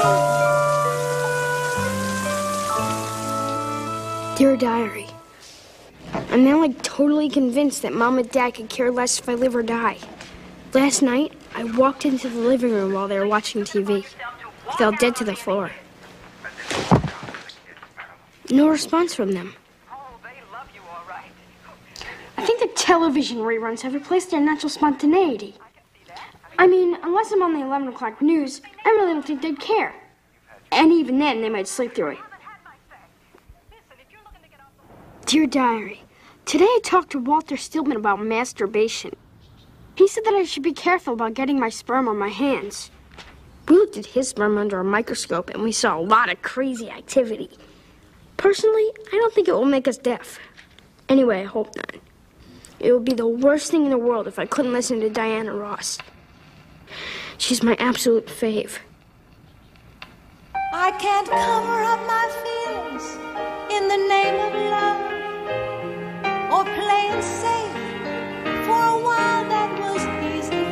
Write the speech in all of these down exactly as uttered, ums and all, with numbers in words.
Dear Diary, I'm now like totally convinced that Mom and Dad could care less if I live or die. Last night, I walked into the living room while they were watching T V. I fell dead to the floor. No response from them. I think the television reruns have replaced their natural spontaneity. I mean, unless I'm on the eleven o'clock news, I really don't think they'd care. And even then, they might sleep through it. Dear Diary, today I talked to Walter Stillman about masturbation. He said that I should be careful about getting my sperm on my hands. We looked at his sperm under a microscope and we saw a lot of crazy activity. Personally, I don't think it will make us deaf. Anyway, I hope not. It would be the worst thing in the world if I couldn't listen to Diana Ross. She's my absolute fave. I can't cover up my feelings in the name of love, or playing safe. For a while that was easy,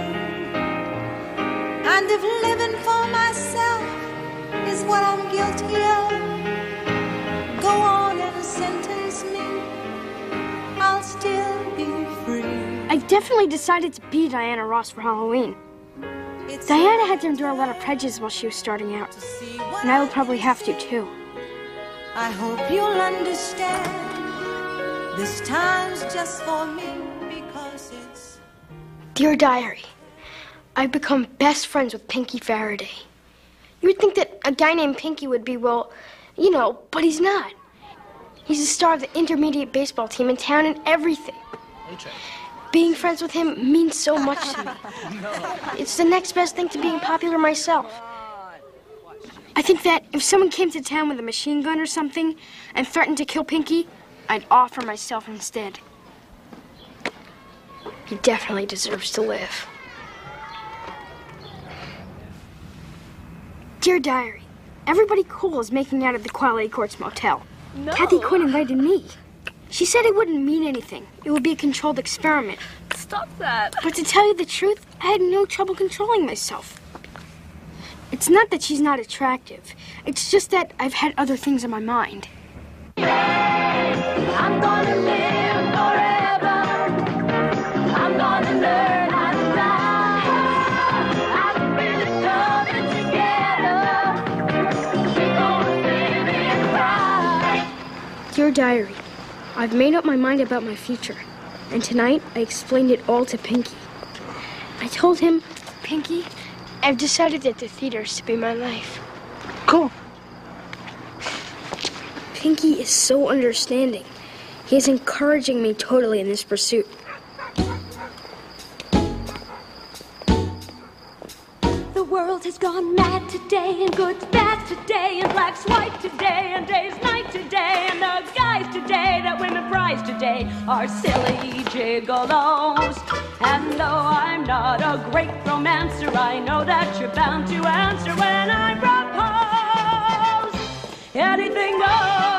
and if living for myself is what I'm guilty of, go on and sentence me, I'll still be free. I definitely decided to be Diana Ross for Halloween. It's Diana had to endure a lot of prejudice while she was starting out, and I will probably have to too. I hope you'll understand. This time's just for me because it's... Dear Diary, I've become best friends with Pinky Faraday. You would think that a guy named Pinky would be, well, you know, but he's not. He's the star of the intermediate baseball team in town and everything. Being friends with him means so much to me. It's the next best thing to being popular myself. I think that if someone came to town with a machine gun or something and threatened to kill Pinky, I'd offer myself instead. He definitely deserves to live. Dear Diary, everybody cool is making out at the Quality Courts Motel. No. Kathy Quinn invited me. She said it wouldn't mean anything. It would be a controlled experiment. Stop that. But to tell you the truth, I had no trouble controlling myself. It's not that she's not attractive. It's just that I've had other things on my mind. I'm gonna live forever. I'm gonna learn how to fly. I can feel it coming together. We're gonna live and cry. Dear Diary, I've made up my mind about my future. And tonight, I explained it all to Pinky. I told him, Pinky, I've decided that the theater is to be my life. Cool. Pinky is so understanding. He is encouraging me totally in this pursuit. The world has gone mad today, and good's bad today, and black's white today, and day's night today, and the guys today that women prize today are silly gigolos. And though I'm not a great romancer, I know that you're bound to answer when I propose. Anything goes.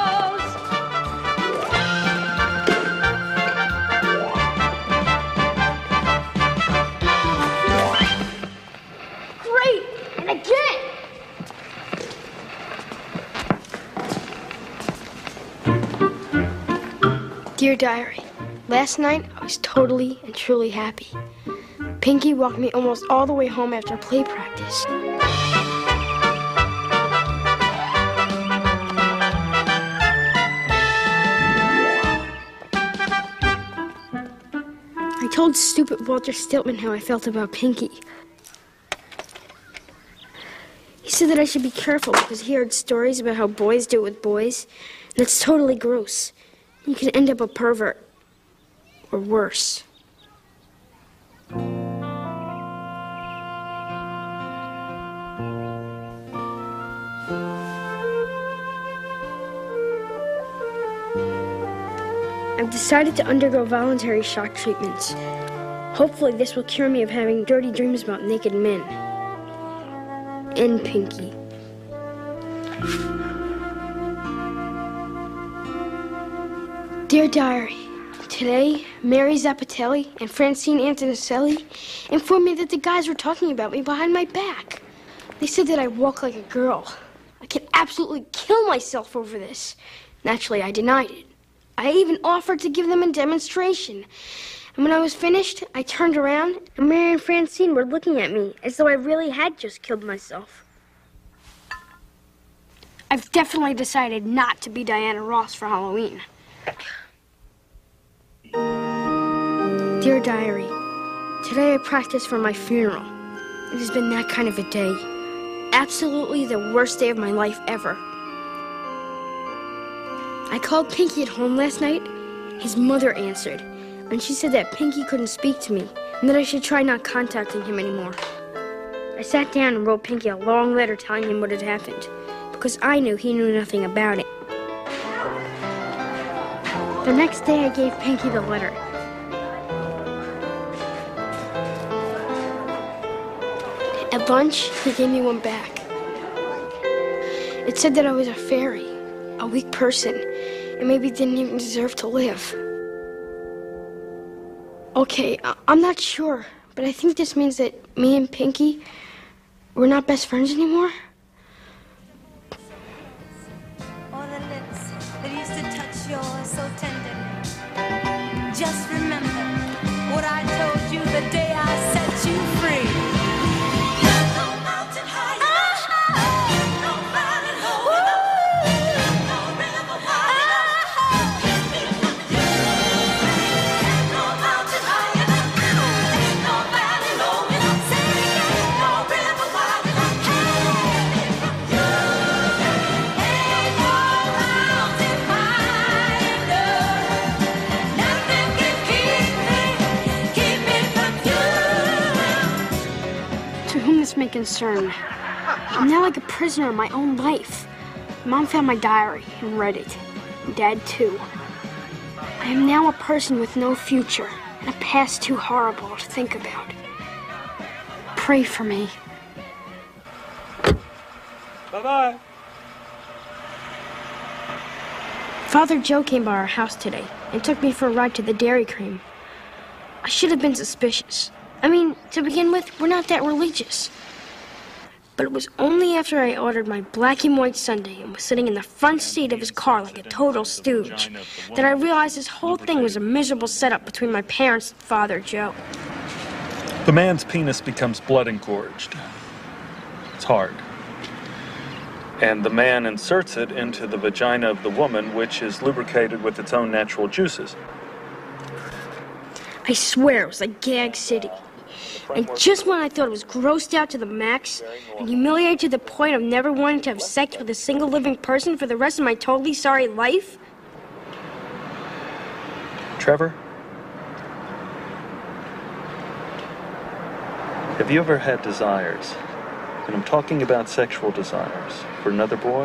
Great! And again! Dear Diary, last night I was totally and truly happy. Pinky walked me almost all the way home after play practice. I told stupid Walter Stillman how I felt about Pinky. He said that I should be careful because he heard stories about how boys do it with boys, and it's totally gross. You can end up a pervert, or worse. I've decided to undergo voluntary shock treatments. Hopefully this will cure me of having dirty dreams about naked men. And Pinky. Dear Diary, today, Mary Zappatelli and Francine Antonicelli informed me that the guys were talking about me behind my back. They said that I walk like a girl. I could absolutely kill myself over this. Naturally, I denied it. I even offered to give them a demonstration. And when I was finished, I turned around, and Mary and Francine were looking at me as though I really had just killed myself. I've definitely decided not to be Diana Ross for Halloween. Dear Diary, today I practiced for my funeral. It has been that kind of a day. Absolutely the worst day of my life ever. I called Pinky at home last night. His mother answered, and she said that Pinky couldn't speak to me and that I should try not contacting him anymore. I sat down and wrote Pinky a long letter telling him what had happened, because I knew he knew nothing about it. The next day I gave Pinky the letter. At lunch, he gave me one back. It said that I was a fairy, a weak person, and maybe didn't even deserve to live. Okay, I I'm not sure, but I think this means that me and Pinky, we're not best friends anymore. Or the lips that used to touch yours so tenderly. Just remember what I told you the day I set you free. May concern. I'm now like a prisoner in my own life. Mom found my diary and read it. Dad, too. I am now a person with no future and a past too horrible to think about. Pray for me. Bye-bye. Father Joe came by our house today and took me for a ride to the Dairy Cream. I should have been suspicious. I mean, to begin with, we're not that religious. But it was only after I ordered my black and white sundae and was sitting in the front seat of his car like a total stooge that I realized this whole thing was a miserable setup between my parents and Father Joe. The man's penis becomes blood engorged. It's hard. And the man inserts it into the vagina of the woman, which is lubricated with its own natural juices. I swear it was like Gag City. And just when I thought it was grossed out to the max and humiliated to the point of never wanting to have sex with a single living person for the rest of my totally sorry life. Trevor? Have you ever had desires? And I'm talking about sexual desires for another boy?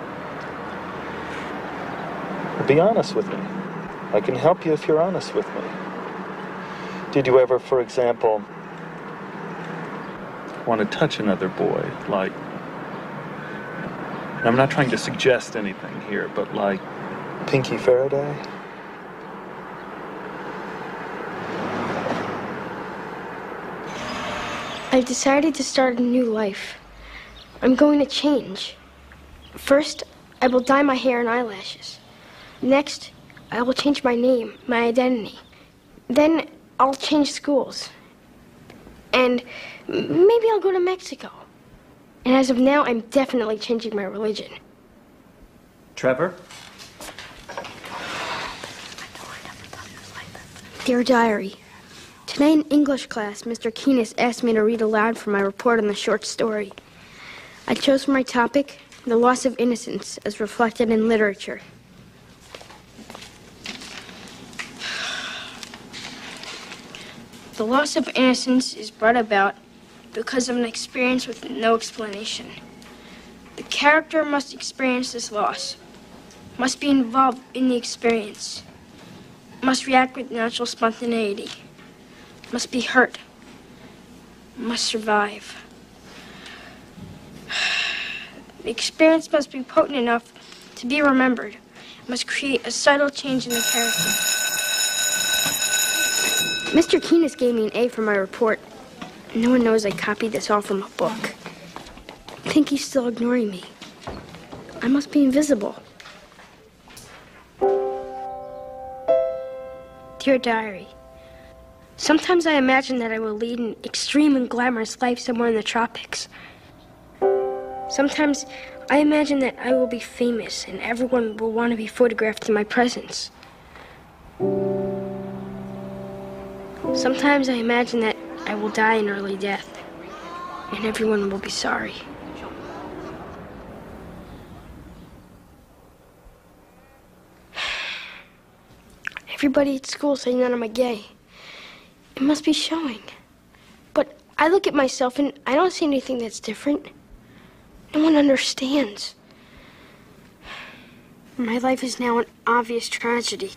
Well, be honest with me. I can help you if you're honest with me. Did you ever, for example, want to touch another boy, like, and I'm not trying to suggest anything here, but like Pinky Faraday? I've decided to start a new life. I'm going to change. First, I will dye my hair and eyelashes. Next, I will change my name, my identity. Then I'll change schools. And maybe I'll go to Mexico. And as of now, I'm definitely changing my religion. Trevor? Dear Diary, today in English class, Mister Keenis asked me to read aloud from my report on the short story. I chose for my topic, the loss of innocence as reflected in literature. The loss of innocence is brought about because of an experience with no explanation. The character must experience this loss, must be involved in the experience, must react with natural spontaneity, must be hurt, must survive. The experience must be potent enough to be remembered, must create a subtle change in the character. Mister Keenis gave me an A for my report. No one knows I copied this all from a book. Pinky's still ignoring me. I must be invisible. Dear Diary, sometimes I imagine that I will lead an extreme and glamorous life somewhere in the tropics. Sometimes I imagine that I will be famous and everyone will want to be photographed in my presence. Sometimes I imagine that I will die an early death and everyone will be sorry. Everybody at school saying that I'm a gay. It must be showing. But I look at myself and I don't see anything that's different. No one understands. My life is now an obvious tragedy.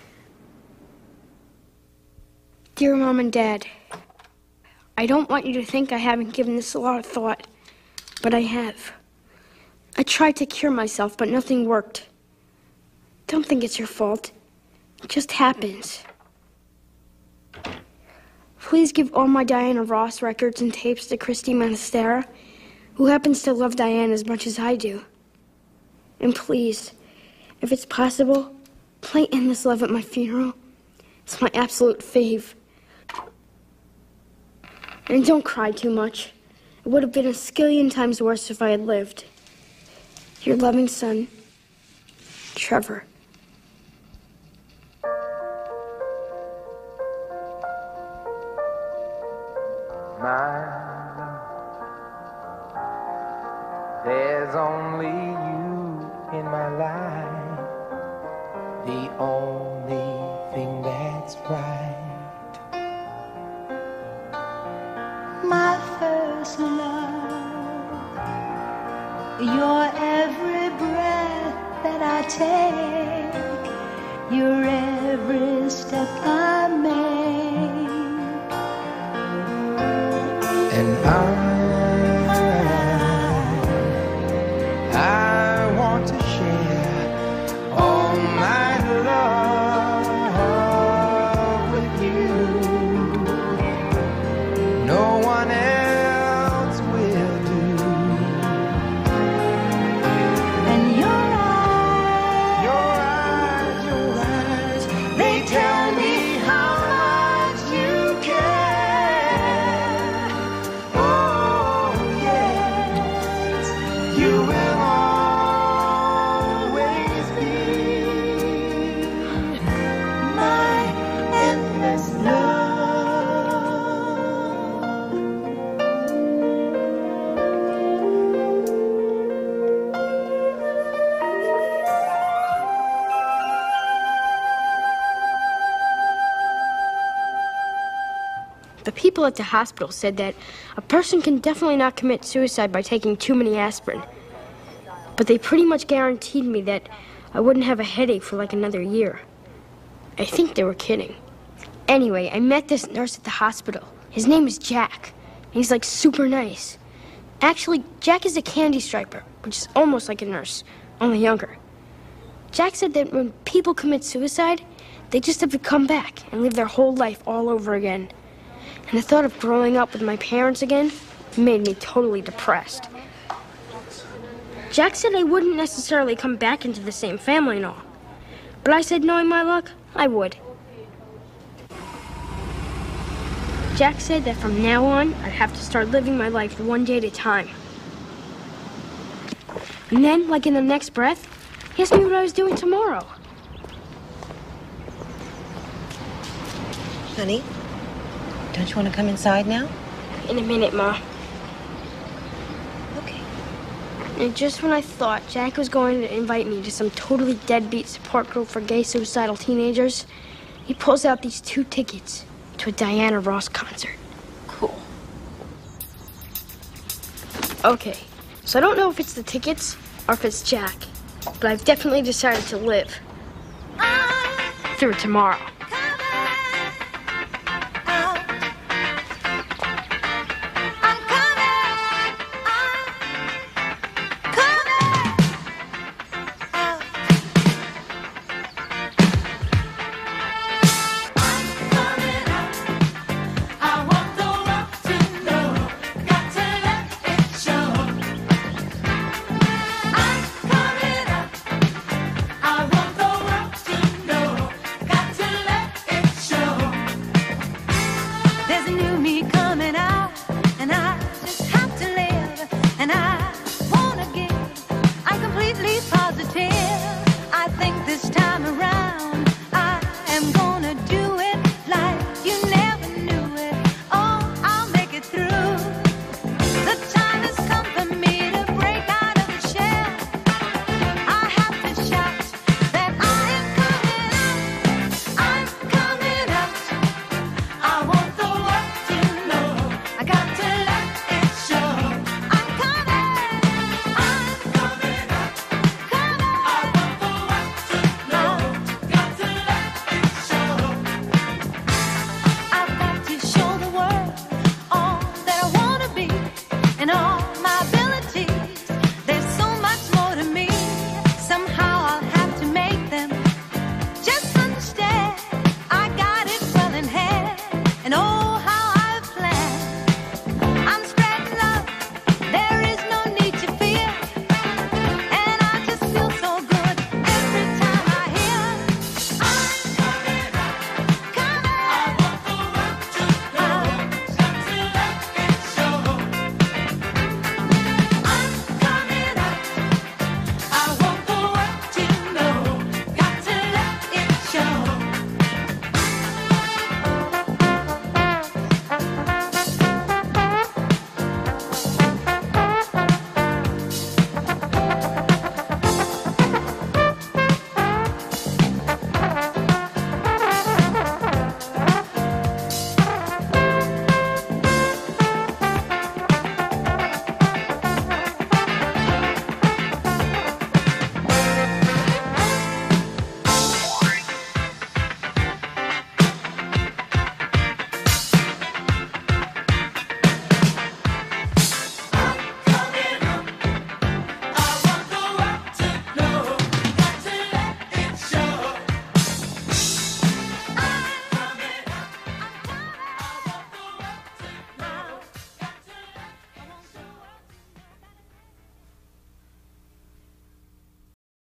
Dear Mom and Dad, I don't want you to think I haven't given this a lot of thought, but I have. I tried to cure myself, but nothing worked. Don't think it's your fault. It just happens. Please give all my Diana Ross records and tapes to Christy Monastera, who happens to love Diane as much as I do. And please, if it's possible, play Endless Love at my funeral. It's my absolute fave. And don't cry too much. It would have been a skillion times worse if I had lived. Your loving son, Trevor. My love, there's only you in my life, the only thing that's right. My first love, your every breath that I take, your every step I make. And I, I want to share all my love with you. No one else will do. And your eyes, Your eyes, your eyes, they tell me how much you care. You will always be my endless love. The people at the hospital said that a person can definitely not commit suicide by taking too many aspirin. But they pretty much guaranteed me that I wouldn't have a headache for like another year. I think they were kidding. Anyway, I met this nurse at the hospital. His name is Jack, and he's like super nice. Actually, Jack is a candy striper, which is almost like a nurse, only younger. Jack said that when people commit suicide, they just have to come back and live their whole life all over again. And the thought of growing up with my parents again made me totally depressed. Jack said I wouldn't necessarily come back into the same family and all. But I said, knowing my luck, I would. Jack said that from now on, I'd have to start living my life one day at a time. And then, like in the next breath, he asked me what I was doing tomorrow. Honey, don't you want to come inside now? In a minute, Ma. Okay. And just when I thought Jack was going to invite me to some totally deadbeat support group for gay suicidal teenagers, he pulls out these two tickets to a Diana Ross concert. Cool. Okay, so I don't know if it's the tickets or if it's Jack, but I've definitely decided to live through tomorrow. turn around.